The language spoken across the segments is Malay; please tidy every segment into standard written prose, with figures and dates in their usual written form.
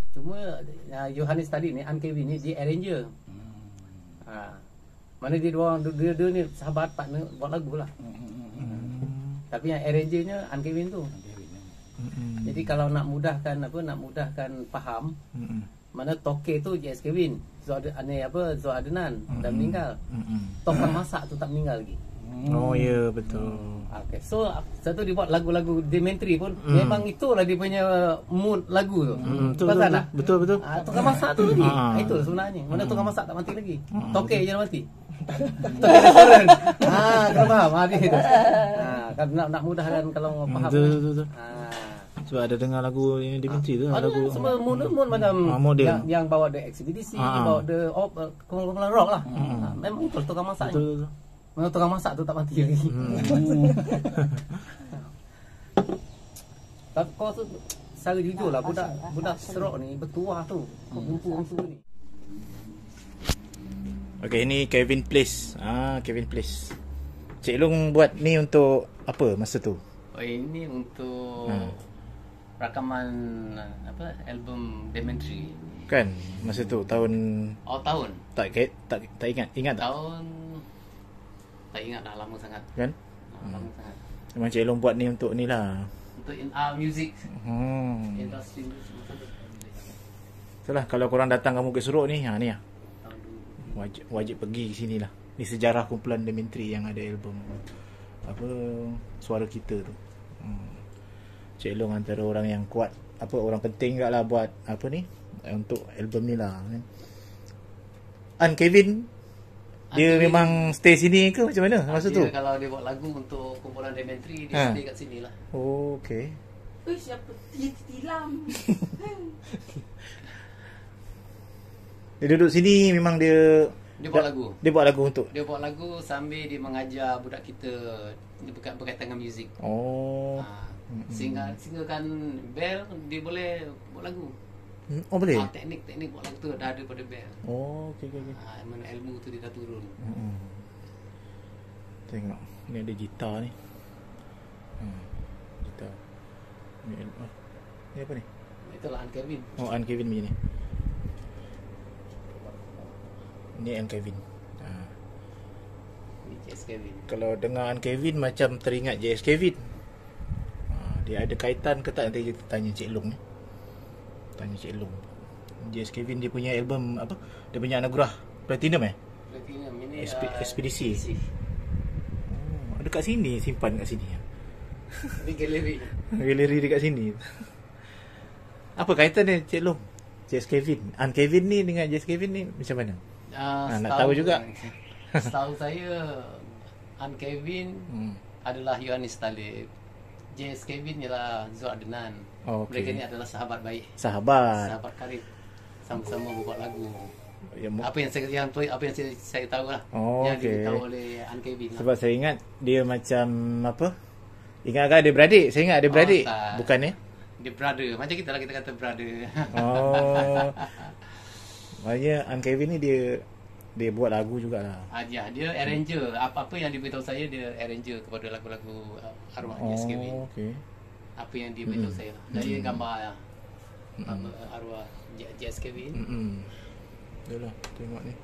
Cuma Yohanes tadi ni, Kevin ni dia arranger. Mana dia dua ni sahabat partner buat lagu lah. Tapi yang arrangernya Kevin tu. Jadi kalau nak mudahkan faham, mana Toke tu JS Kevin, Zul Adnan dah meninggal. Tukang masak tu tak meninggal lagi. Oh ya, betul. Okay. So satu dia buat lagu-lagu Dementri pun memang itulah dia punya mood lagu tu. Betul. Tukang masak tu lagi. Itu sebenarnya. Mana tukang masak tak mati lagi. Toke je dah mati. Toke restoran. Kau faham dia tu. Kan nak mudahkan kalau faham. Betul. Sebab ada dengar lagu yang Dementri tu, lagu semua mood macam yang bawa the ekspedisi, bawa the kumpulan rock lah. Memang itu tukang masak. Betul. Mana tukang masak tu tak mati lagi. Tapi kau tu secara jujur lah, budak serok ni bertuah tu. Kau bungsu ni. Okay, ni Kevin Place. Kevin Place. Cik Long buat ni untuk apa masa tu? Oh, ini untuk rakaman album Dementri. Kan masa tu tahun tahun. Tak ingat tak? Tahun tak ingat dah, lama sangat. Kan? Lama sangat. Memang Cik Long buat ni untuk ni lah. Untuk music. Industri music. Itulah kalau korang datang kamu ke Sorok ni, ni lah. Wajib pergi sini lah. Ni sejarah kumpulan Dementri yang ada album Suara Kita tu. Cik Long antara orang yang kuat, orang penting juga lah buat untuk album ni lah. Kevin dia memang stay sini ke macam mana masa tu? Kalau dia buat lagu untuk kumpulan Dementri, dia stay kat sini lah. Oh, okay. Siapa dia tilam. Dia duduk sini memang dia buat lagu. Dia buat lagu untuk. Dia buat lagu sambil dia mengajar budak kita berkaitan dengan muzik. Oh. Sehingga kan bel dia boleh buat lagu. Oh, boleh. Teknik buat lagu tu dah ada pada bel. Oh, okey. Mana ilmu tu dia dah turun. Tengok. Ni ada gitar ni. Gitar. Ni apa ni? Itulah Kevin. Oh, Kevin punya ni. Ni Kevin. Ni JS Kevin. Kalau dengar Kevin macam teringat JS Kevin. Dia ada kaitan ke tak, nanti kita tanya Cik Long ni. Tanya Cik Long. JS Kevin dia punya album apa? Dia punya anugerah Platinum Platinum ini Ekspedisi. Ada kat sini, simpan kat sini. Ini galeri. Galeri dekat sini. Apa kaitan dia Cik Long? JS Kevin. Kevin ni dengan JS Kevin ni macam mana? Nak tahu juga. Setahu saya Kevin adalah Yohanes Talib. JS Kevin ialah Zul Adnan. Mereka ni adalah sahabat baik. Sahabat karib. Sama-sama membuat lagu. Apa yang saya tahu lah. Yang diberitahu oleh Kevin. Sebab saya ingat dia macam apa? Ingat kan dia beradik? Saya ingat dia beradik. Bukan ya? Dia brother. Macam kita lah, kita kata brother. Maknanya Kevin ni dia buat lagu jugalah. Dia arranger. Apa-apa yang diberitahu saya, dia arranger kepada lagu-lagu arwah JS Kevin. Okay. Apa yang dia beritahu saya. Dari gambar arwah JS Kevin. Yalah, tengok ni.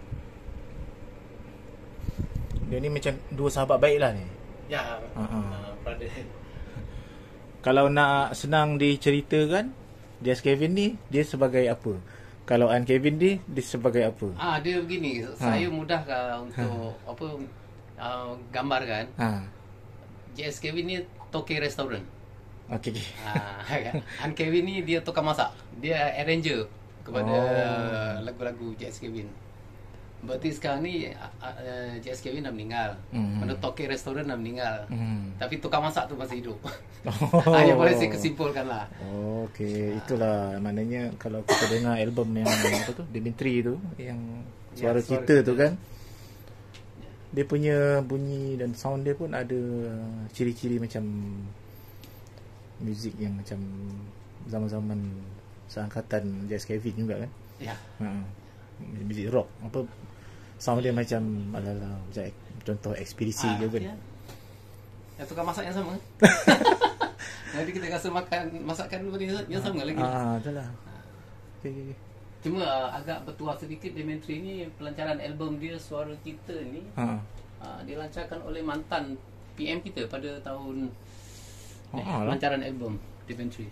Dia ni macam dua sahabat baik lah ni. Ya, brother. Kalau nak senang diceritakan, JS Kevin ni dia sebagai apa? Kalau Kevin ni dia sebagai apa? Dia begini, saya mudah untuk gambarkan. JS Kevin ni toke restoran. Okey. Kevin ni dia tukang masak. Dia arranger kepada lagu-lagu JS Kevin. Berarti sekarang ni JS Kevin dah meninggal. Mana toke restoran dah meninggal. Tapi tukang masak tu masih hidup. Yang boleh saya kesimpulkan lah. Okey, itulah maknanya kalau kita dengar album yang apa tu, Dementri tu, yang suara kita tu kan. Dia punya bunyi dan sound dia pun ada ciri-ciri macam muzik yang macam zaman-zaman seangkatan JS Kevin juga kan. Ya. Muzik rock apa, sound dia macam ala-ala macam contoh ekspedisi ke kan. Yang tukang masak yang sama. Jadi kita rasa masakan yang sama lagi. Itulah. okey. Cuma agak bertuah sedikit Demetri ni, pelancaran album dia Suara Kita ni dilancarkan oleh mantan PM kita pada tahun pelancaran album Demetri.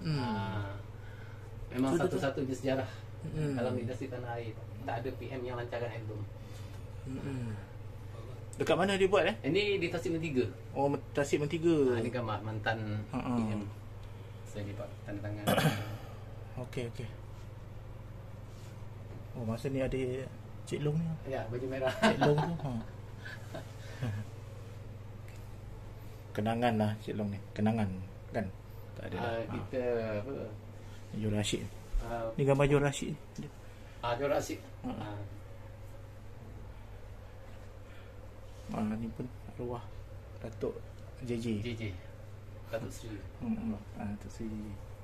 Memang satu-satunya sejarah dalam industri tanah air tak ada PM yang lancarkan album. Dekat mana dia buat Ini di Tasik Mentiga. Oh, Tasik Mentiga. Ini gambar mantan PM. Saya dapat tanda tangan. Okey. Oh, masa ni ada Cik Long ni. Ya, baju merah. Cik Long tu. Kenangan lah Cik Long ni. Kenangan kan? Tak ada. Kita apa? Jor Rashid. Ni gambar Jor Rashid. Jor Rashid. Ni pun arwah Datuk JJ. Datuk Seri. Datuk Seri.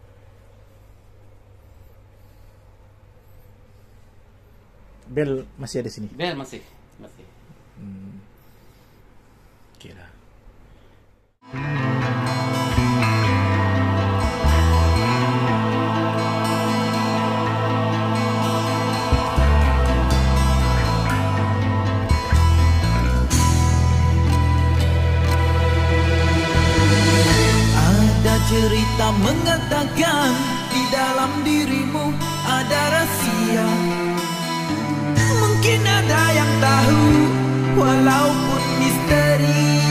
Bel masih ada sini. Bel masih. Okey lah. Ada cerita mengatakan di dalam dirimu ada rahasia. Mungkin ada yang tahu, walaupun misteri.